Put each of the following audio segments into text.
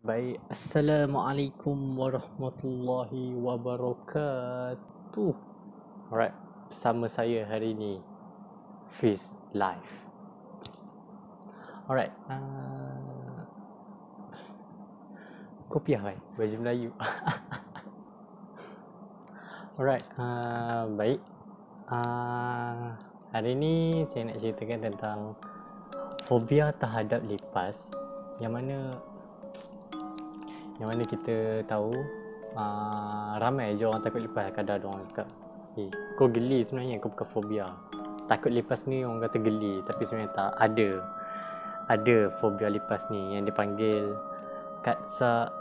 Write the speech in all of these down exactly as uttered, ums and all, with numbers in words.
Baik, Assalamualaikum warahmatullahi wabarakatuh. Alright, bersama saya hari ini Fiz Live. Alright, uh, kopiah kan? Baju Melayu. Alright, uh, baik. Uh, hari ini saya nak ceritakan tentang fobia terhadap lipas, yang mana Yang mana kita tahu uh, ramai je orang takut lipas. Kadang ada orang cakap, eh, kau geli sebenarnya, kau bukan fobia. Takut lipas ni orang kata geli, tapi sebenarnya tak. Ada Ada fobia lipas ni yang dipanggil Katsa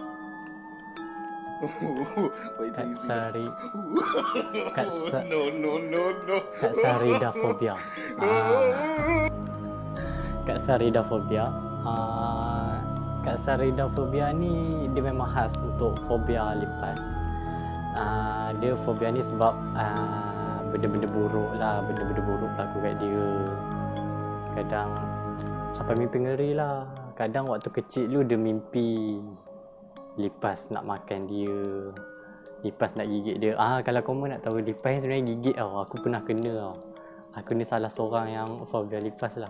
Katsari Katsa no no no no Katsaridafobia. ah, Katsaridafobia. ah, Katsaridafobia ni dia memang khas untuk fobia lipas. Uh, dia fobia ni sebab uh, benda-benda buruk lah, benda-benda buruk berlaku kat dia. Kadang sampai mimpi ngeri lah. Kadang waktu kecil lu dia mimpi lipas nak makan dia, lipas nak gigit dia. Ah, kalau kamu nak tahu, lipas sebenarnya gigit tau. Aku pernah kena tau. Aku ni salah seorang yang fobia lipas lah.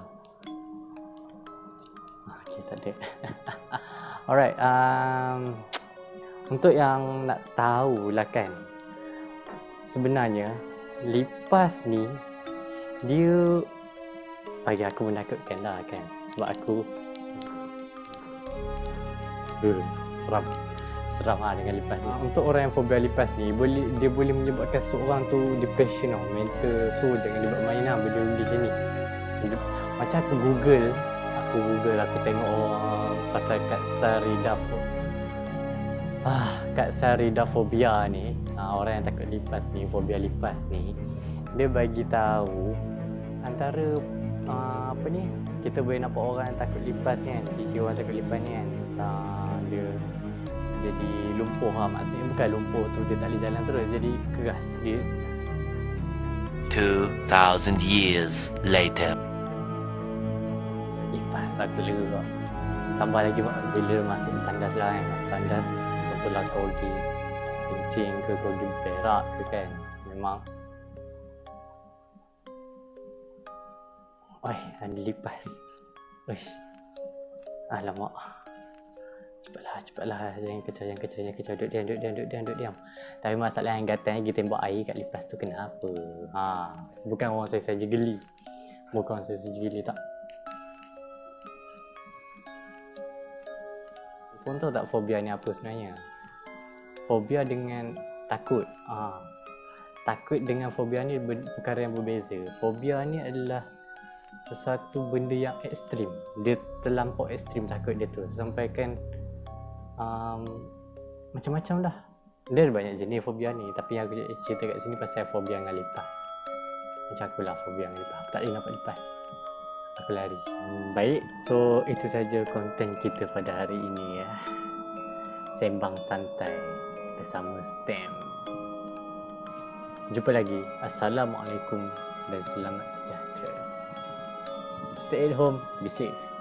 Okay, tak ada. Alright, um, untuk yang nak tahu lah kan, sebenarnya lipas ni dia bagi aku menakutkan lah kan. Sebab aku uh, seram Seram lah dengan lipas ni. Untuk orang yang fobia lipas ni, boleh dia boleh menyebabkan seorang tu depression tau, mental. So jangan dibuat main lah benda-benda macam ni. Macam aku google Aku google, aku tengok orang pasal Katsaridafobia. Ah, Katsaridafobia ni, ah, orang yang takut lipas ni, fobia lipas ni, dia bagi tahu antara ah, apa ni, kita boleh nampak orang yang takut lipas ni kan, ciri orang takut lipas ni kan, ah, dia jadi lumpuh lah. Maksudnya bukan lumpuh tu dia tak boleh jalan terus, jadi keras dia. two thousand years later. Lipas aku lega. Tambah lagi bila masuk tandas lah kan, masuk tandas contohlah kau pergi kencing ke, kau pergi berak ke kan, memang oi, ada lipas. Oi, alamak, cepatlah cepatlah jangan kecau jangan kecau jangan kecau duduk diam duduk diam duduk diam duduk diam. Tapi masalah yang gatal lagi tembak air kat lipas tu kenapa? Ha, bukan orang saya saja geli, bukan saya saja geli tak. Pun tahu tak fobia ni apa sebenarnya? Fobia dengan takut. Ah, takut dengan fobia ni perkara yang berbeza. Fobia ni adalah sesuatu benda yang ekstrim. Dia terlampau ekstrim takut dia tu. Sampaikan um, macam-macam dah. Dia ada banyak jenis fobia ni, tapi yang aku cerita kat sini pasal fobia dengan lipas. Macam aku lah fobia dengan lipas. Aku tak boleh nampak lipas, aku lari. Hmm, baik, so itu saja konten kita pada hari ini ya. Sembang santai bersama Stem. Jumpa lagi. Assalamualaikum dan selamat sejahtera. Stay at home, be safe.